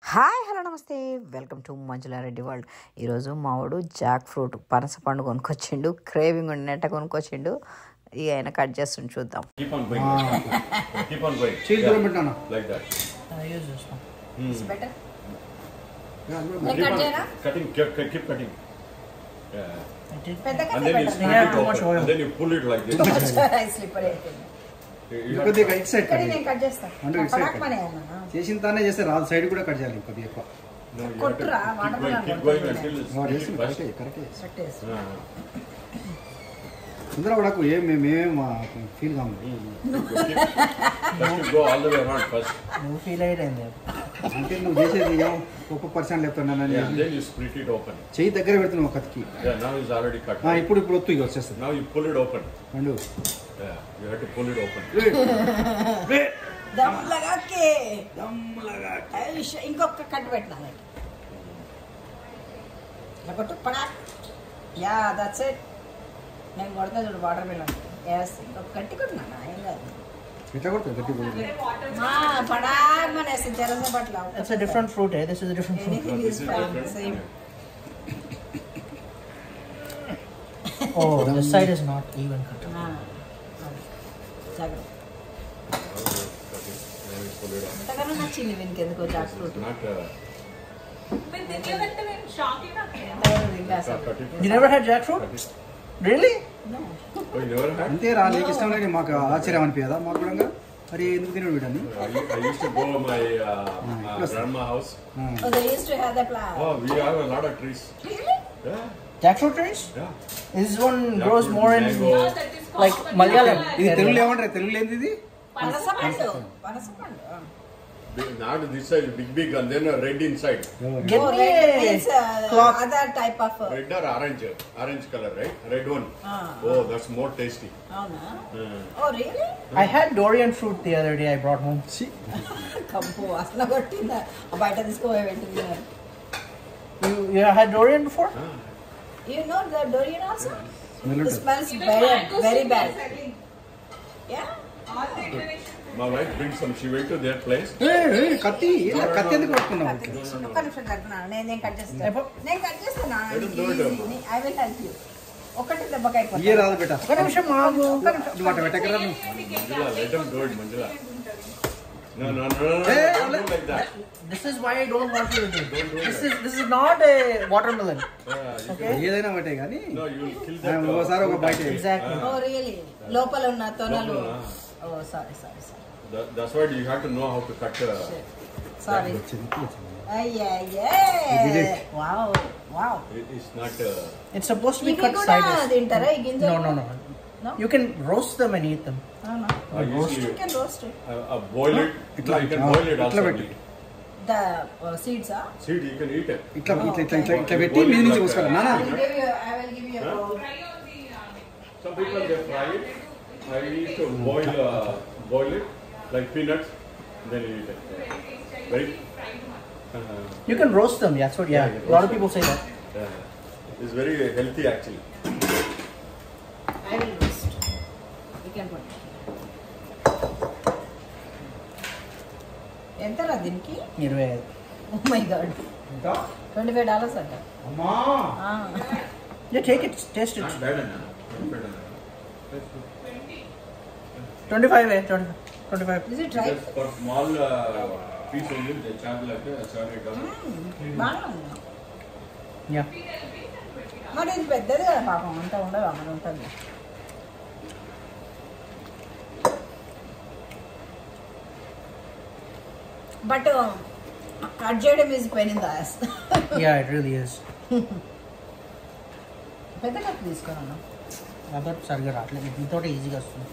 Hi hello నమస్తే welcome to Manjula Reddy world. ఈరోజు మావాడు జాక్ ఫ్రూట్ పనస పండు కొనుక్కొచ్చిండు. క్రేవింగ్ నెట్ట కొనుక్కొచ్చిండు. ఇక ఆయన కట్ చేస్తుండు, చూద్దాం. చేసిన తానే చేస్తే రాదు, సైడ్ కూడా కట్ చేయాలి కొద్దిగా ఎక్కువ. సుందర పడకు, మేమేం ఫీల్ కాము. అంటే నువ్వు చేసేది ఒక్క పర్సెంట్ చెప్తున్నా, చెయ్యి దగ్గర పెడుతున్నావు కత్తికి. ఇప్పుడు ఒత్తు ఇక వచ్చేస్తుంది. You have to pull it open. ఇంకొక కట్ పెట్టినా యా దట్స్ ఇట్. నేను కొడతా చూడు వాటర్ మిలన్. ఎస్, ఇంకొక గట్టి కొట్టినా ఏం కాదు. పడాగమనేసి జరస పట్ల. It's a different fruit, eh? This is a different fruit. Same. Oh, the side is not even cut. అంతగానో నచ్చింది వీనికి ఎందుకో jackfruit. You never had jackfruit? Really? అంతే రా, నీకు ఇష్టం లేని మాకు ఆశ్చర్యం అనిపించదా? మాకు కూడా మరి ఎందుకు తినడు వీడని. I used to go to my grandma house. Oh, they used to have that plant. Oh, we have a lot of trees. Really? Yeah. Jackfruit trees? Yeah. This one grows more in like Malayalam. ఇది తెలుగులో ఏమంటారు? తెలుగులో ఏంది ఇది? పనసపండు. Not this side, big, and then red inside. Get me a cloth. Other type of. Red or orange color, right? Red one. Oh, that's more tasty. Oh, really? I had durian fruit the other day. I brought home. See? కంపు వాసన కొట్టిందా బయట తీసుకోపోయి పెట్టింది. You had durian before? You know the durian also? It smells very bad. Yeah? My wife brings some. She went to their place. కత్తి ఎందుకు పట్టుకున్నావు? ఒక్క నిమిషం కట్టున్నాను. నేను కట్ చేస్తాను. I will help you. ఒకటి దెబ్బకాయ ఏ రాదు బేట. ఒక్క నిమిషం మాకు. మాట పెట్టకరా. Manjula, let them do it, Manjula. No, don't like that. This is why I don't want you to do it. This is not a watermelon. Okay? ఏదైనా ఒకటే కానీ No, you will kill that. ఒకసారి ఒక బయట. Exactly. Oh, really? లోపల ఉన్న తొనలు. Oh, sorry. That's why you have to know how to cut. Sorry. Wow. It's not. It's supposed to be cut sideways. తింటారా ఈ గింజలు? No. You can roast them and eat them. You can roast it. Boil it. You can boil it also. The seeds are? Seed, you can eat it. ఇట్లా పెట్టి మీద నుంచి పోసుకోవాలి. నానా I will give you a bowl. Some people they fry it. I used to boil it like peanuts, then you eat it. Right? You can roast them. That's what. Yeah. A lot of people say that. It's very healthy actually. I will roast. You can put it. ఎంతరా దీనికి? 25. Oh my God. $25 అంట. అమ్మా. Yeah, take it. Taste it. Not bad enough. 25. 25. Is it right? Just for small piece only, they charge like $7-8. బాగా ఉందా? Yeah. మరి ఇది పెద్దది కదా పాపం, అంత ఉండదు, అక్కడ ఉంటుంది. బట్ కట్ చేయడం is pain in the ass. Yeah, it really is. పెద్ద కట్ తీసుకున్నాను. అదొకటి సరిగ్గా రావట్లేదు. దీంతో ఈజీగా వస్తుంది.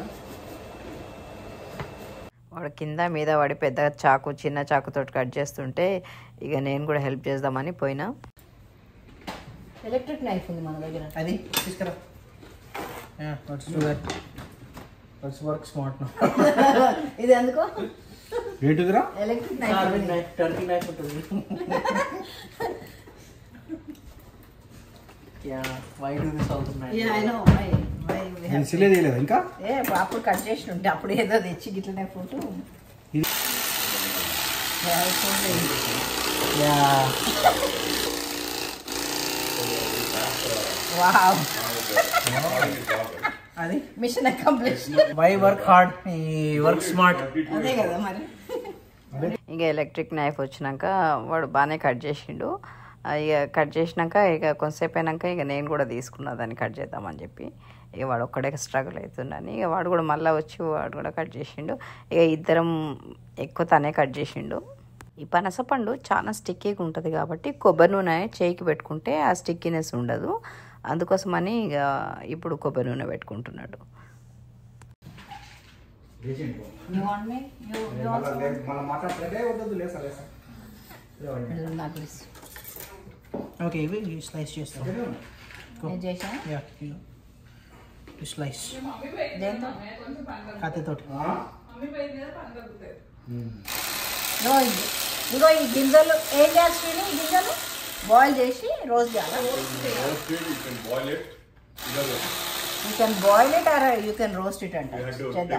వాడు కింద మీద వాడి పెద్ద చాకు చిన్న చాకుతో కట్ చేస్తుంటే ఇక నేను కూడా హెల్ప్ చేద్దామని పోయినా. ఎలక్ట్రిక్ నైఫ్ ఉంది మన దగ్గర. అది తీసుకురా. Let's do that. Let's work smart now. ఇది ఎందుకో ఏంటిదిరా? Electric knife. టర్కీ నైఫ్ ఉంటుంది. Yeah, why do this all the time? Yeah, I know. Why నేను సిలే చేయలేదు ఇంకా. అప్పుడు కట్ చేసి ఉంటే అప్పుడు ఏదో తెచ్చి గిట్లనే ఫోటో Yeah. వావ్ అది mission accomplish. why work hard? He work smart. అదే కదా మరి. ఇంకా ఎలక్ట్రిక్ నైఫ్ వచ్చినాక వాడు బాగానే కట్ చేసిండు. ఇక కట్ చేసినాక ఇక కొంతసేపు అయినాక ఇక నేను కూడా తీసుకున్నా దాన్ని కట్ చేద్దామని చెప్పి. ఇక వాడు ఒక్కడే స్ట్రగుల్ అవుతుండని ఇక వాడు కూడా మళ్ళీ వచ్చి వాడు కూడా కట్ చేసిండు. ఇక ఇద్దరం ఎక్కువ తనే కట్ చేసిండు. ఈ పనసపండు చాలా స్టిక్కీగా ఉంటుంది కాబట్టి కొబ్బరి నూనె చేయికి పెట్టుకుంటే ఆ స్టిక్కీనెస్ ఉండదు. అందుకోసమని ఇక ఇప్పుడు కొబ్బరి నూనె పెట్టుకుంటున్నాడు. Okay, we slice చేస్తాం. Yeah, you slice. కత్తితోటి. ఇగో ఈ గింజలు ఏం చేయాల్సి ఈ గింజలు బాయిల్ చేసి రోస్ట్ చేయాలి. You can boil it or you can roast it అంటే చేద్దాం.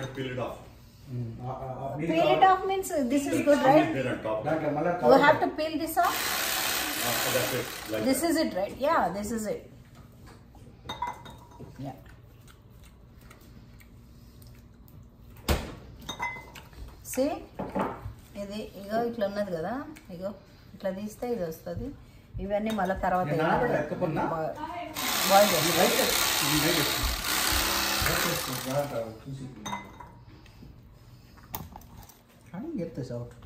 Peel it off means this is good, right? You have to peel this off. This is it, right? Yeah, this is it. Yeah. See, ఇది ఇగో ఇట్లా ఉన్నది కదా, ఇగో ఇట్లా తీస్తే ఇది వస్తుంది. ఇవన్నీ మళ్ళీ తర్వాత బాయిల్ చేయాలి. How do you get this out?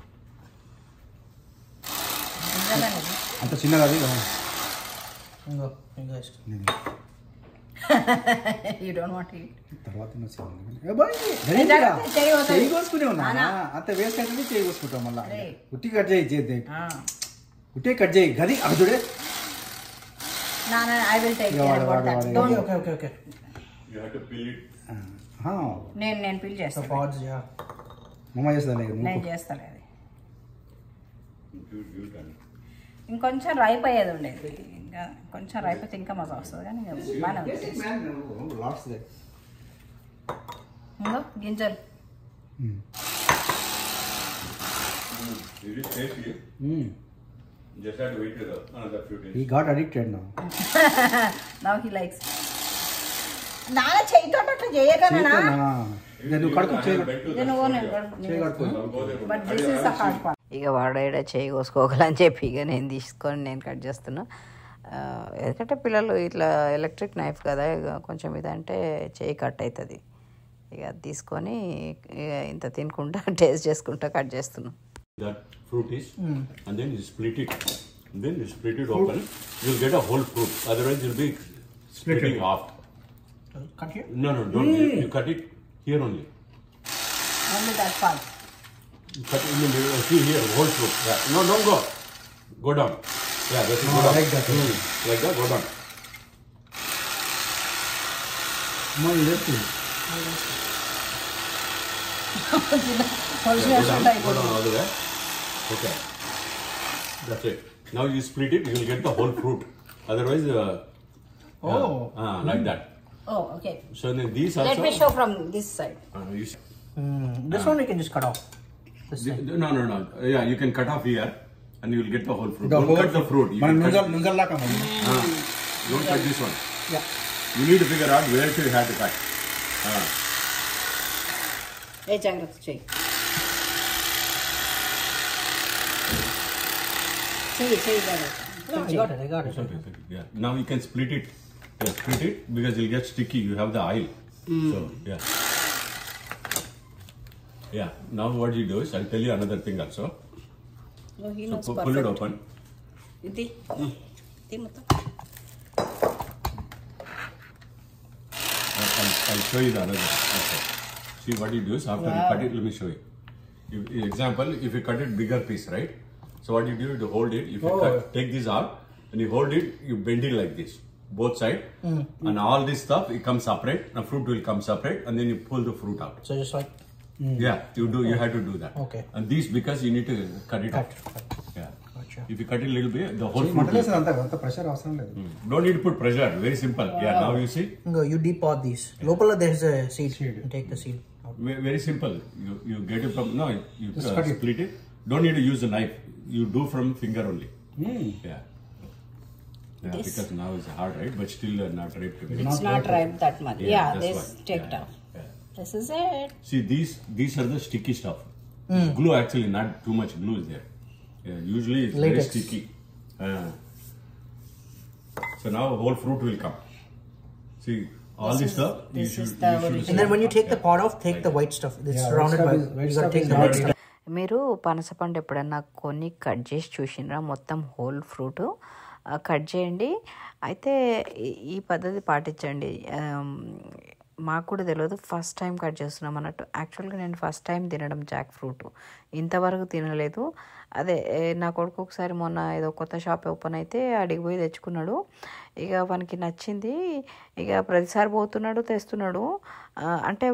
అంత చిన్నది అది. ఇంగో You don't want to eat. తర్వాత చేయి కోసుకునే ఉన్నా అంత వేస్ట్ అయితే చేయి కోసుకుంటాం. మళ్ళీ ఉట్టి కట్ చేయి, ఉట్టి కట్ చేయి గది అదుడే. I will take care about that. Don't. Okay. You have to peel it. నేను పిల్ చేస్తాను. Pods, yeah. మమ్మ చేస్తాను. నేను చేస్తాను. అది You can. ఇంకొంచెం రైప్ అయ్యేది ఉండేది. ఇంకా కొంచెం రైప్ అయితే ఇంకా మజా వస్తుంది. కానీ బాగానే ఉంటుంది. ఇంకో గింజలు It is tasty. Just have to wait another few days. He got addicted now. Now he likes. నాన్న చేయితో అట్లా చేయగలనా? నువ్వు కడుపు but this is a hard part. ఇక వాడేడ చేయి కోసుకోగలని చెప్పి ఇక నేను తీసుకొని నేను కట్ చేస్తున్నా. ఎందుకంటే పిల్లలు ఇట్లా ఎలక్ట్రిక్ నైఫ్ కదా, ఇక కొంచెం ఇదంటే చేయి కట్ అవుతుంది. ఇక అది తీసుకొని ఇక ఇంత తినుకుంటా టేస్ట్ చేసుకుంటా కట్ చేస్తున్నాం. That fruit is, and then you split it. And then you split it open. You'll get a whole fruit. Otherwise, you'll be splitting half. Cut here? No, don't. You cut it here only. Only that part. You cut it. See here, whole fruit. Yeah. No, don't go. Go down. Yeah, that's it. Go down. Like that. Like that. Go down. No, you left it. Yeah, go down all the way. Okay. That's it. Now you split it. You will get the whole fruit. Otherwise, like that. Oh, okay. So then these also. Let me show from this side. You This one we can just cut off. No. Yeah, you can cut off here, and you will get the whole fruit. The Don't whole cut the fruit. You మనం can cut- నుంగల్ లాగా మరి. Don't cut this one. Yeah. You need to figure out where to have to cut. ఏ జాగ్రత్త చేయి. చేయి జాగ్రత్త. I got it. Yeah. Now you can split it. Yeah, split it because you'll get sticky. You have the oil. So yeah. Yeah. Now what you do is I'll tell you another thing also. Oh, he So knows pull it perfect. open. ఇది మొత్తం. I'll show you the another. Okay. See what you do is after you cut it, let me show you. Example, if you cut it bigger piece, right? So what you do to hold it, if you take this out and you hold it, you bend it like this, both sides, and all this stuff it comes separate. The fruit will come separate, and then you pull the fruit out. So just like. Yeah, you have to do that. Okay. And these because you need to cut it off. Yeah. Gotcha. If you cut it a little bit, the whole fruit. మంటలేసిన అంత pressure అవసరం లేదు. Don't need to put pressure. Very simple. Yeah. Now you see. Go, you depot these. Lopala there's a seed. You take the seed out. Very simple. You get it from you Just cut it. split it don't need to use a knife. You do from finger only. Yeah. Because now it's hard, right? But still not ripe to be. It's not ripe that much. Yeah, that's this why. take it off. This is it. See, these are the sticky stuff. Glue, actually, not too much glue is there. Usually it's Latex. very sticky. So now whole fruit will come. See, all this stuff you should. And then when you take the pod off, take the white stuff. It's surrounded by. You gotta take the white stuff. మీరు పనసపండు ఎప్పుడన్నా కొన్ని cut చేసి చూసినరా? మొత్తం whole fruit cut చేయండి. అయితే ఈ పద్ధతి పాటించండి. మాకు కూడా తెలియదు, ఫస్ట్ టైం కట్ చేస్తున్నాం అన్నట్టు. యాక్చువల్గా నేను ఫస్ట్ టైం తినడం జాక్ ఫ్రూట్, ఇంతవరకు తినలేదు. అదే నా కొడుకు ఒకసారి మొన్న ఏదో కొత్త షాప్ ఓపెన్ అయితే అడిగి పోయి తెచ్చుకున్నాడు. ఇక వానికి నచ్చింది, ఇక ప్రతిసారి పోతున్నాడు తెస్తున్నాడు. అంటే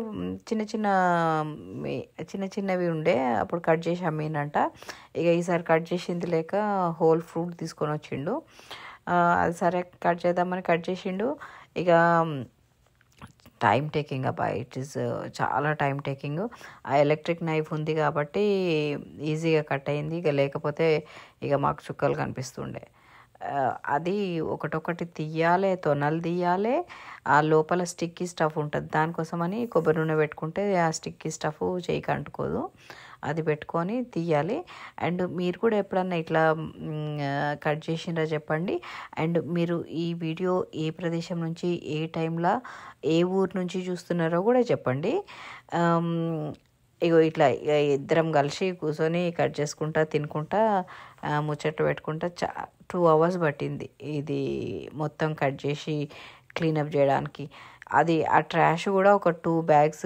చిన్నవి ఉండే అప్పుడు కట్ చేసి అమ్మినంట. ఇక ఈసారి కట్ చేసింది లేక హోల్ ఫ్రూట్ తీసుకొని వచ్చిండు. అది సరే కట్ చేద్దామని కట్ చేసిండు. ఇక టైం టేకింగ్ అబ్బా, ఇట్ ఈస్ చాలా టైం టేకింగ్. ఆ ఎలక్ట్రిక్ నైఫ్ ఉంది కాబట్టి ఈజీగా కట్ అయింది. ఇక లేకపోతే ఇక మాకు చుక్కలు కనిపిస్తుండే. అది ఒకటొకటి తీయాలి, తొనలు తీయాలి. ఆ లోపల స్టిక్కీ స్టఫ్ ఉంటుంది, దానికోసమని కొబ్బరి నూనె పెట్టుకుంటే ఆ స్టిక్కీ స్టఫ్ చేయికి అంటుకోదు. అది పెట్టుకొని తీయాలి. అండ్ మీరు కూడా ఎప్పుడన్నా ఇట్లా కట్ చేసిండ్రా చెప్పండి. అండ్ మీరు ఈ వీడియో ఏ ప్రదేశం నుంచి, ఏ టైంలో, ఏ ఊరు నుంచి చూస్తున్నారో కూడా చెప్పండి. ఇగో ఇట్లా ఇద్దరం కలిసి కూర్చొని కట్ చేసుకుంటా తినుకుంటా ముచ్చట్లు పెట్టుకుంటా 2 hours పట్టింది ఇది మొత్తం కట్ చేసి క్లీనప్ చేయడానికి. అది ఆ ట్రాష్ కూడా ఒక 2 bags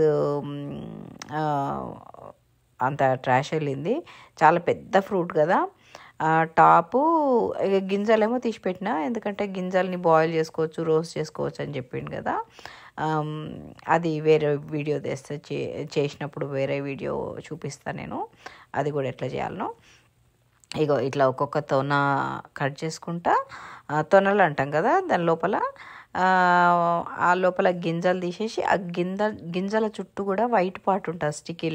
అంత ట్రాష్ వెళ్ళింది. చాలా పెద్ద ఫ్రూట్ కదా. టాపు ఇక గింజలేమో తీసిపెట్టిన, ఎందుకంటే గింజల్ని బాయిల్ చేసుకోవచ్చు, రోస్ట్ చేసుకోవచ్చు అని చెప్పిండు కదా. అది వేరే వీడియో తెస్తే చేసినప్పుడు వేరే వీడియో చూపిస్తాను నేను, అది కూడా ఎట్లా చేయాలనో. ఇగో ఇట్లా ఒక్కొక్క తొన కట్ చేసుకుంటా, తొనలు అంటాం కదా, దాని లోపల ఆ లోపల గింజలు తీసేసి ఆ గింజల చుట్టూ కూడా వైట్ పార్ట్ ఉంటుంది, స్టిక్కీ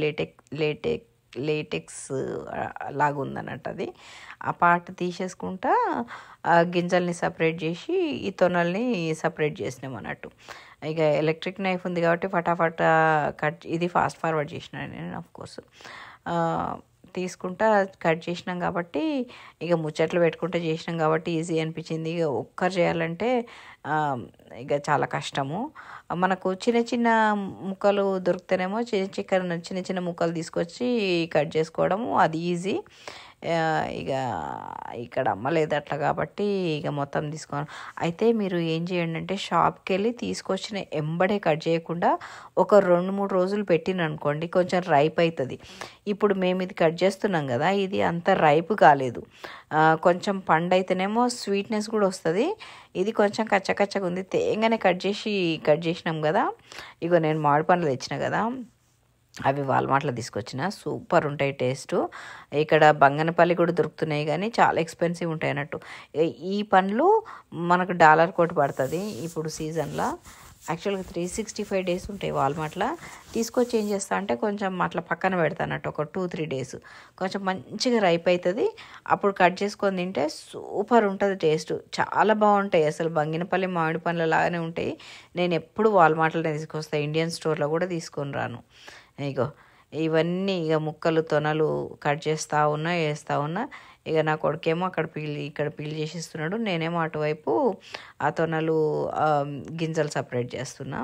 లేటెక్స్ లాగా ఉందన్నట్టు. అది ఆ పార్ట్ తీసేసుకుంటా గింజల్ని సపరేట్ చేసి ఈ తొనల్ని సపరేట్ చేసినాం అన్నట్టు. ఇక ఎలక్ట్రిక్ నైఫ్ ఉంది కాబట్టి ఫటాఫట్ కట్, ఇది ఫాస్ట్ ఫార్వర్డ్ చేసిన నేను ఆఫ్కోర్స్. తీసుకుంటా కట్ చేసినాం కాబట్టి ఇక ముచ్చట్లు పెట్టుకుంటూ చేసినాం కాబట్టి ఈజీ అనిపించింది. ఇక ఒక్కరు చేయాలంటే ఇక చాలా కష్టము. మనకు చిన్న చిన్న ముక్కలు దొరికితేనేమో చిన్న చిన్న ముక్కలు తీసుకొచ్చి కట్ చేసుకోవడము అది ఈజీ. ఇక ఇక్కడ అమ్మలేదు అట్లా కాబట్టి ఇక మొత్తం తీసుకోను. అయితే మీరు ఏం చేయండి అంటే షాప్కి వెళ్ళి తీసుకొచ్చిన ఎంబడే కట్ చేయకుండా ఒక 2-3 రోజులు పెట్టిననుకోండి కొంచెం రైప్ అవుతుంది. ఇప్పుడు మేము ఇది కట్ చేస్తున్నాం కదా, ఇది అంత రైప్ కాలేదు. కొంచెం పండు అయితేనేమో స్వీట్నెస్ కూడా వస్తుంది. ఇది కొంచెం కచ్చకచ్చగా ఉంది. తేంగానే కట్ చేసినాం కదా. ఇగో నేను మామిడి పండ్లు తెచ్చిన కదా, అవి వాల్మార్ట్లో తీసుకొచ్చిన, సూపర్ ఉంటాయి టేస్ట్. ఇక్కడ బంగనపల్లి కూడా దొరుకుతున్నాయి కానీ చాలా ఎక్స్పెన్సివ్ ఉంటాయి అన్నట్టు. ఈ పండ్లు మనకు $1 కోటి పడుతుంది ఇప్పుడు సీజన్లో. యాక్చువల్గా 365 days ఉంటాయి వాల్మార్ట్లో. తీసుకొచ్చి ఏం చేస్తా అంటే కొంచెం అట్లా పక్కన పెడతానట్టు ఒక 2-3 days, కొంచెం మంచిగా రైప్ అవుతుంది. అప్పుడు కట్ చేసుకొని తింటే సూపర్ ఉంటుంది టేస్ట్, చాలా బాగుంటాయి. అసలు బంగినపల్లి మామిడి పండ్ల లాగానే ఉంటాయి. నేను ఎప్పుడు వాల్మార్ట్లోనే తీసుకొస్తాను, ఇండియన్ స్టోర్లో కూడా తీసుకొని రాను. ఇగో ఇవన్నీ ఇక ముక్కలు తొనలు కట్ చేస్తూ ఉన్నా. ఇక నా కొడుకేమో ఇక్కడ పీల్ చేసిస్తున్నాడు, నేనేమో అటువైపు ఆ తొనలు గింజలు సపరేట్ చేస్తున్నా.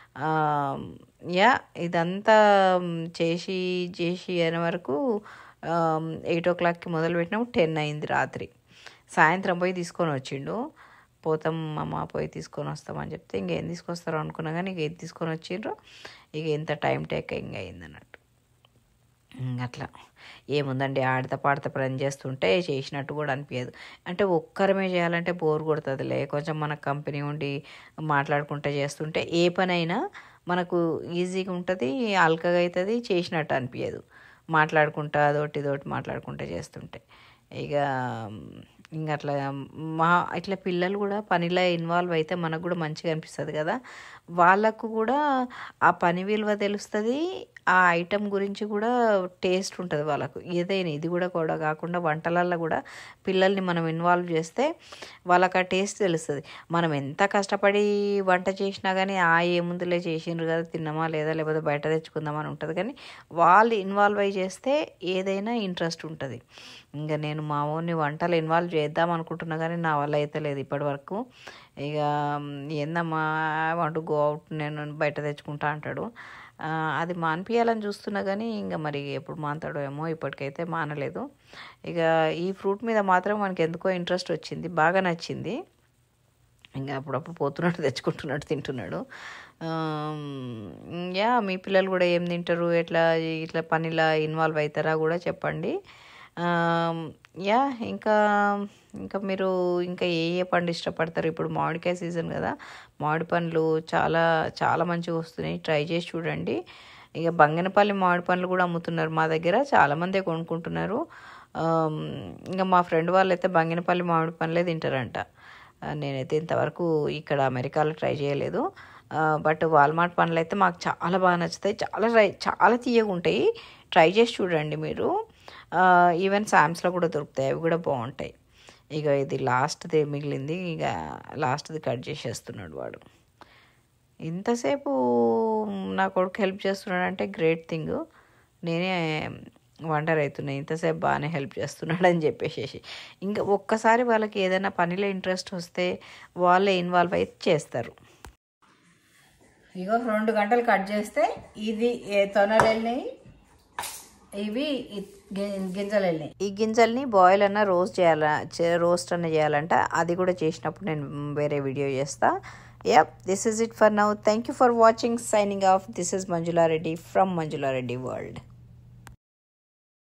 ఇదంతా చేసి అనే వరకు 8 o'clockకి మొదలుపెట్టినాము. 10 అయింది రాత్రి. సాయంత్రం పోయి తీసుకొని వచ్చిండు. పోతాం అమ్మ పోయి తీసుకొని వస్తామని చెప్తే ఇంకేం తీసుకొస్తారో అనుకున్నా కానీ ఇక ఏది తీసుకొని వచ్చిండ్రు. ఇక ఎంత టైం టేకింగ్ అయింది అన్నట్టు. అట్లా ఏముందండి, ఆడతా పాడతా పని చేస్తుంటే చేసినట్టు కూడా అనిపించదు. అంటే ఒక్కరమే చేయాలంటే బోర్ కొడుతుందిలే, కొంచెం మన కంపెనీ ఉండి మాట్లాడుకుంటే చేస్తుంటే ఏ పనైనా మనకు ఈజీగా ఉంటుంది, అల్కగా అవుతుంది, చేసినట్టు అనిపించదు. మాట్లాడుకుంటా అదోటి మాట్లాడుకుంటూ చేస్తుంటే. ఇక ఇంకా అట్లా ఇట్లా పిల్లలు కూడా పనిలో ఇన్వాల్వ్ అయితే మనకు కూడా మంచిగా అనిపిస్తుంది కదా, వాళ్ళకు కూడా ఆ పని విలువ తెలుస్తుంది, ఆ ఐటెం గురించి కూడా టేస్ట్ ఉంటుంది వాళ్ళకు. ఏదైనా ఇది కూడా కాకుండా వంటలల్లో కూడా పిల్లల్ని మనం ఇన్వాల్వ్ చేస్తే వాళ్ళకి ఆ టేస్ట్ తెలుస్తుంది. మనం ఎంత కష్టపడి వంట చేసినా కానీ ఏముందులే చేసిండ్రు కదా తిన్నామా లేదా లేకపోతే బయట తెచ్చుకుందామని ఉంటుంది, కానీ వాళ్ళు ఇన్వాల్వ్ అయ్యి చేస్తే ఏదైనా ఇంట్రెస్ట్ ఉంటుంది. ఇంకా నేను మా ఊరిని వంటలు ఇన్వాల్వ్ చేద్దాం అనుకుంటున్నా కానీ నా వల్ల అయితే లేదు ఇప్పటి వరకు. ఇక ఏందమ్మా వాంట్ గో అవుట్, నేను బయట తెచ్చుకుంటా అంటాడు. అది మానిపించాలని చూస్తున్నా కానీ ఇంకా మరి ఎప్పుడు మానతాడో ఏమో, ఇప్పటికైతే మానలేదు. ఇక ఈ ఫ్రూట్ మీద మాత్రం మనకి ఎందుకో ఇంట్రెస్ట్ వచ్చింది, బాగా నచ్చింది. ఇంకా అప్పుడప్పుడు పోతున్నట్టు తెచ్చుకుంటున్నట్టు తింటున్నాడు. మీ పిల్లలు కూడా ఏం తింటారు, ఇట్లా పనిలా ఇన్వాల్వ్ అవుతారా కూడా చెప్పండి. ఇంకా మీరు ఇంకా ఏ పండు ఇష్టపడతారు? ఇప్పుడు మామిడికాయ సీజన్ కదా, మామిడి పండ్లు చాలా చాలా మంచిగా వస్తున్నాయి, ట్రై చేసి చూడండి. ఇక బంగనపల్లి మామిడి పండ్లు కూడా అమ్ముతున్నారు మా దగ్గర, చాలామందే కొనుక్కుంటున్నారు. ఇంకా మా ఫ్రెండ్ వాళ్ళు అయితే బంగనపల్లి మామిడి పండ్లే తింటారంట. నేనైతే ఇంతవరకు ఇక్కడ అమెరికాలో ట్రై చేయలేదు, బట్ వాల్మార్ట్ పండ్లు అయితే మాకు చాలా బాగా నచ్చుతాయి, చాలా తీయగా ఉంటాయి. ట్రై చేసి చూడండి మీరు. ఈవెన్ శామ్స్లో కూడా దొరుకుతాయి, అవి కూడా బాగుంటాయి. ఇక ఇది లాస్ట్ది మిగిలింది, ఇక లాస్ట్ది కట్ చేసేస్తున్నాడు వాడు. ఇంతసేపు నా కొడుకు హెల్ప్ చేస్తున్నాడు అంటే గ్రేట్ థింగ్. నేనే వండర్ అవుతున్నాయి, ఇంతసేపు బాగానే హెల్ప్ చేస్తున్నాడు అని చెప్పేసి. ఇంకా ఒక్కసారి వాళ్ళకి ఏదైనా పనిలో ఇంట్రెస్ట్ వస్తే వాళ్ళే ఇన్వాల్వ్ అయితే చేస్తారు. ఇగో 2 గంటలు కట్ చేస్తే ఇది తొనలు వెళ్ళినాయి, ఇవి గింజలు వెళ్ళినాయి. ఈ గింజల్ని బాయిల్ అన్న రోస్ట్ అన్న చేయాలంట, అది కూడా చేసినప్పుడు నేను వేరే వీడియో చేస్తా. This is it for now. Thank you for watching. Signing off. This is Manjula Reddy from Manjula Reddy World.